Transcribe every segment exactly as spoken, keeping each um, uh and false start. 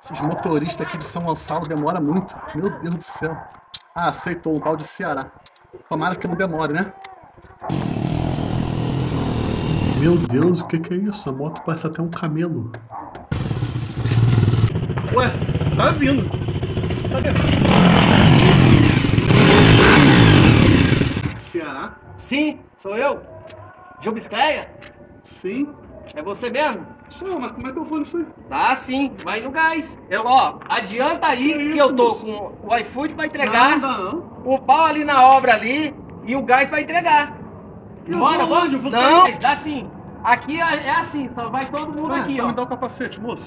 Esses motoristas aqui de São Gonçalo demoram muito. Meu Deus do céu. Ah, aceitou um pau de Ceará. Tomara que não demore, né? Meu Deus, o que que é isso? A moto parece até um camelo. Ué, tá vindo. Cadê? Ceará? Sim, sou eu. Jubiscleia? Sim. É você mesmo? Sou, mas como é que eu vou nisso aí? Tá sim, vai no gás. Eu, ó, adianta aí que, isso, eu tô moço? com o iFood pra entregar, Não, não, não. o pau ali na obra ali e o gás pra entregar. Eu Bora, vou bora. onde? Eu vou Não, sair. dá sim. Aqui é, é assim, só vai todo mundo Ah, aqui, então ó. me dá o capacete, moço.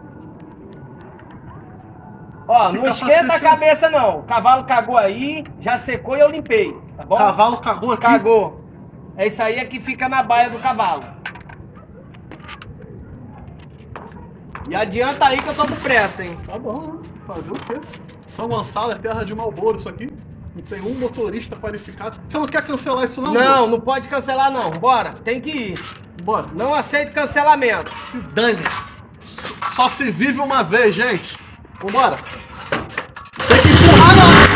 Ó, Que não capacete esquenta a é cabeça não. O cavalo cagou aí, já secou e eu limpei, tá bom? Cavalo cagou aqui? Cagou. É isso aí é que fica na baia do cavalo. E adianta aí que eu tô com pressa, hein? Tá bom, né? Fazer o quê? São Gonçalo é terra de Marlboro isso aqui. Não tem um motorista qualificado. Você não quer cancelar isso não, Não, moço? não pode cancelar não. Bora, tem que ir. Bora. Não aceito cancelamento. Se dane. Só se vive uma vez, gente. Vambora. Tem que empurrar não.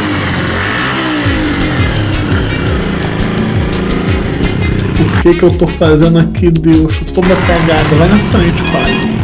O que que eu tô fazendo aqui, Deus? Tô toda cagada. Vai na frente, pai.